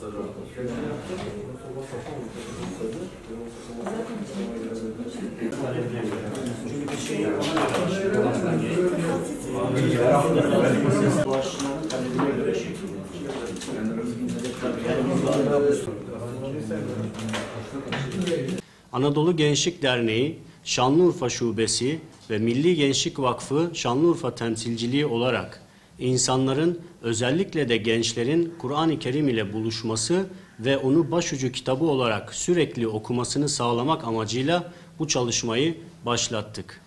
Anadolu Gençlik Derneği, Şanlıurfa Şubesi ve Milli Gençlik Vakfı Şanlıurfa temsilciliği olarak insanların, özellikle de gençlerin Kur'an-ı Kerim ile buluşması ve onu başucu kitabı olarak sürekli okumasını sağlamak amacıyla bu çalışmayı başlattık.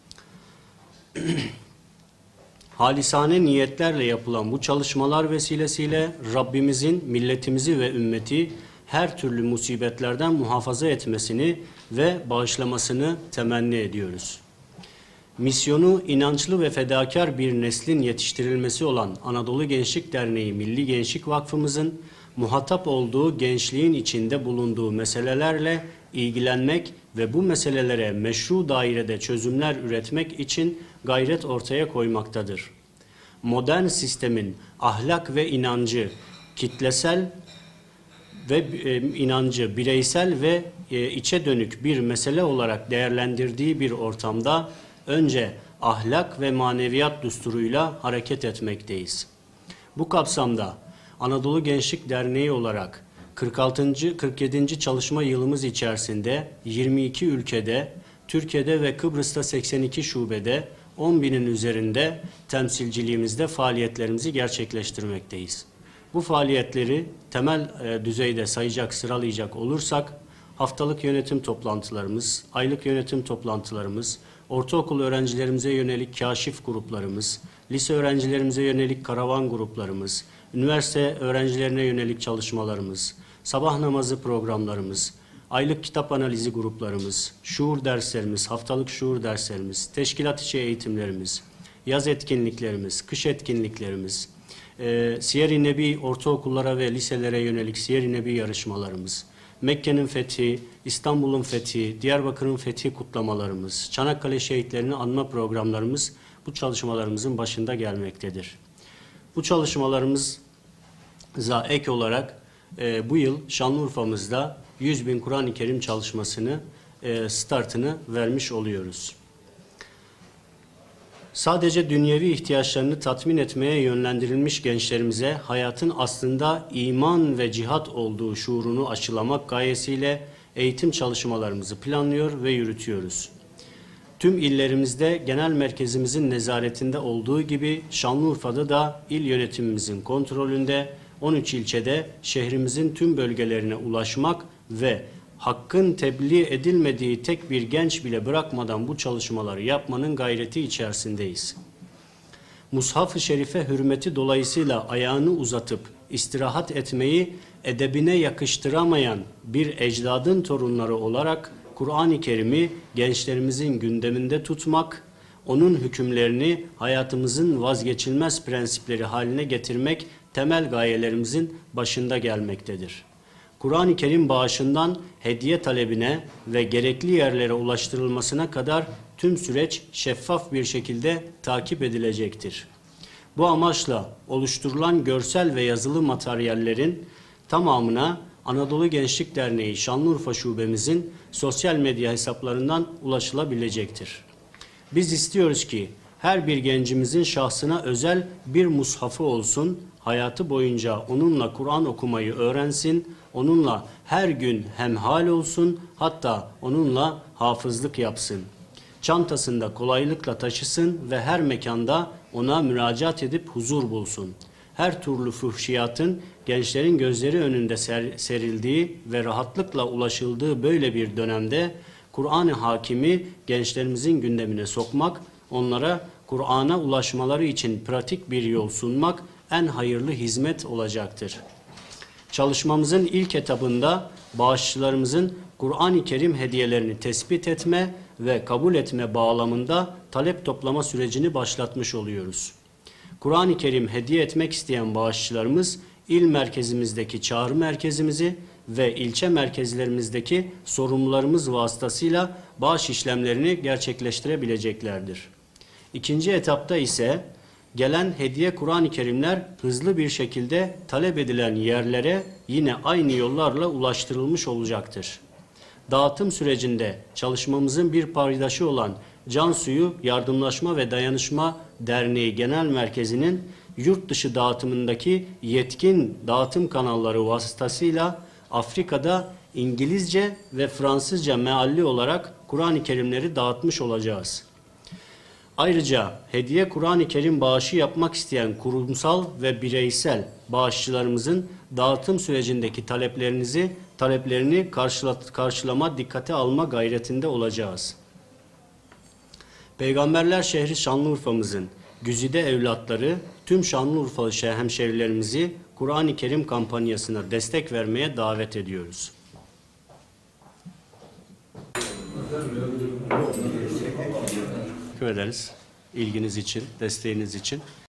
Halisane niyetlerle yapılan bu çalışmalar vesilesiyle Rabbimizin milletimizi ve ümmeti her türlü musibetlerden muhafaza etmesini ve bağışlamasını temenni ediyoruz. Misyonu inançlı ve fedakar bir neslin yetiştirilmesi olan Anadolu Gençlik Derneği Milli Gençlik Vakfımızın muhatap olduğu gençliğin içinde bulunduğu meselelerle ilgilenmek ve bu meselelere meşru dairede çözümler üretmek için gayret ortaya koymaktadır. Modern sistemin ahlak ve inancı, kitlesel ve inancı bireysel ve içe dönük bir mesele olarak değerlendirdiği bir ortamda önce ahlak ve maneviyat düsturuyla hareket etmekteyiz. Bu kapsamda Anadolu Gençlik Derneği olarak 47. çalışma yılımız içerisinde 22 ülkede, Türkiye'de ve Kıbrıs'ta 82 şubede 10.000'in üzerinde temsilciliğimizde faaliyetlerimizi gerçekleştirmekteyiz. Bu faaliyetleri temel düzeyde sıralayacak olursak, haftalık yönetim toplantılarımız, aylık yönetim toplantılarımız, ortaokul öğrencilerimize yönelik kaşif gruplarımız, lise öğrencilerimize yönelik karavan gruplarımız, üniversite öğrencilerine yönelik çalışmalarımız, sabah namazı programlarımız, aylık kitap analizi gruplarımız, şuur derslerimiz, haftalık şuur derslerimiz, teşkilat içi eğitimlerimiz, yaz etkinliklerimiz, kış etkinliklerimiz, Siyer-i Nebi ortaokullara ve liselere yönelik Siyer-i Nebi yarışmalarımız, Mekke'nin fethi, İstanbul'un fethi, Diyarbakır'ın fethi kutlamalarımız, Çanakkale şehitlerini anma programlarımız bu çalışmalarımızın başında gelmektedir. Bu çalışmalarımıza ek olarak bu yıl Şanlıurfa'mızda 100.000 Kur'an-ı Kerim çalışmasını startını vermiş oluyoruz. Sadece dünyevi ihtiyaçlarını tatmin etmeye yönlendirilmiş gençlerimize hayatın aslında iman ve cihat olduğu şuurunu aşılamak gayesiyle eğitim çalışmalarımızı planlıyor ve yürütüyoruz. Tüm illerimizde genel merkezimizin nezaretinde olduğu gibi Şanlıurfa'da da il yönetimimizin kontrolünde 13 ilçede şehrimizin tüm bölgelerine ulaşmak ve hakkın tebliğ edilmediği tek bir genç bile bırakmadan bu çalışmaları yapmanın gayreti içerisindeyiz. Mushaf-ı Şerife hürmeti dolayısıyla ayağını uzatıp istirahat etmeyi edebine yakıştıramayan bir ecdadın torunları olarak Kur'an-ı Kerim'i gençlerimizin gündeminde tutmak, onun hükümlerini hayatımızın vazgeçilmez prensipleri haline getirmek temel gayelerimizin başında gelmektedir. Kur'an-ı Kerim bağışından hediye talebine ve gerekli yerlere ulaştırılmasına kadar tüm süreç şeffaf bir şekilde takip edilecektir. Bu amaçla oluşturulan görsel ve yazılı materyallerin tamamına Anadolu Gençlik Derneği Şanlıurfa Şubemizin sosyal medya hesaplarından ulaşılabilecektir. Biz istiyoruz ki her bir gencimizin şahsına özel bir mushafı olsun, hayatı boyunca onunla Kur'an okumayı öğrensin, onunla her gün hemhal olsun, hatta onunla hafızlık yapsın. Çantasında kolaylıkla taşısın ve her mekanda ona müracaat edip huzur bulsun. Her türlü fuhşiyatın gençlerin gözleri önünde serildiği ve rahatlıkla ulaşıldığı böyle bir dönemde Kur'an-ı Hakim'i gençlerimizin gündemine sokmak, onlara Kur'an'a ulaşmaları için pratik bir yol sunmak en hayırlı hizmet olacaktır. Çalışmamızın ilk etapında bağışçılarımızın Kur'an-ı Kerim hediyelerini tespit etme ve kabul etme bağlamında talep toplama sürecini başlatmış oluyoruz. Kur'an-ı Kerim hediye etmek isteyen bağışçılarımız il merkezimizdeki çağrı merkezimizi ve ilçe merkezlerimizdeki sorumlularımız vasıtasıyla bağış işlemlerini gerçekleştirebileceklerdir. İkinci etapta ise gelen hediye Kur'an-ı Kerimler hızlı bir şekilde talep edilen yerlere yine aynı yollarla ulaştırılmış olacaktır. Dağıtım sürecinde çalışmamızın bir paydaşı olan Cansu'yu Yardımlaşma ve Dayanışma Derneği Genel Merkezi'nin yurt dışı dağıtımındaki yetkin dağıtım kanalları vasıtasıyla Afrika'da İngilizce ve Fransızca mealli olarak Kur'an-ı Kerimleri dağıtmış olacağız. Ayrıca hediye Kur'an-ı Kerim bağışı yapmak isteyen kurumsal ve bireysel bağışçılarımızın dağıtım sürecindeki taleplerini karşılama, dikkate alma gayretinde olacağız. Peygamberler şehri Şanlıurfa'mızın güzide evlatları tüm Şanlıurfalı hemşerilerimizi Kur'an-ı Kerim kampanyasına destek vermeye davet ediyoruz. Teşekkür ederiz ilginiz için, desteğiniz için.